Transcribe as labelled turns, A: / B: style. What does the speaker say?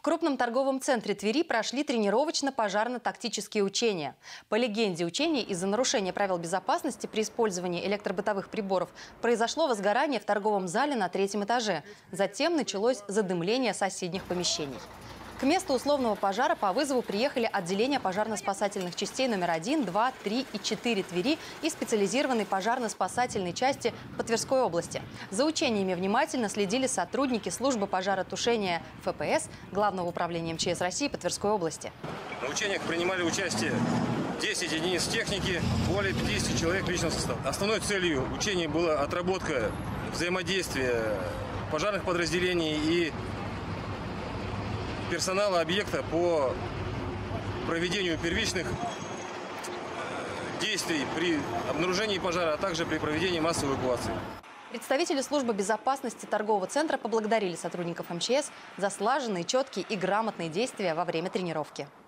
A: крупном торговом центре Твери прошли тренировочно-пожарно-тактические учения. По легенде, учений из-за нарушения правил безопасности при использовании электробытовых приборов произошло возгорание в торговом зале на 3-м этаже. Затем началось задымление соседних помещений. К месту условного пожара по вызову приехали отделения пожарно-спасательных частей номер 1, 2, 3 и 4 Твери и специализированной пожарно-спасательной части по Тверской области. За учениями внимательно следили сотрудники службы пожаротушения ФПС Главного управления МЧС России по Тверской области.
B: На учениях принимали участие 10 единиц техники, более 50 человек личного состава. Основной целью учений была отработка взаимодействия пожарных подразделений и персонала объекта по проведению первичных действий при обнаружении пожара, а также при проведении массовой эвакуации.
A: Представители службы безопасности торгового центра поблагодарили сотрудников МЧС за слаженные, четкие и грамотные действия во время тренировки.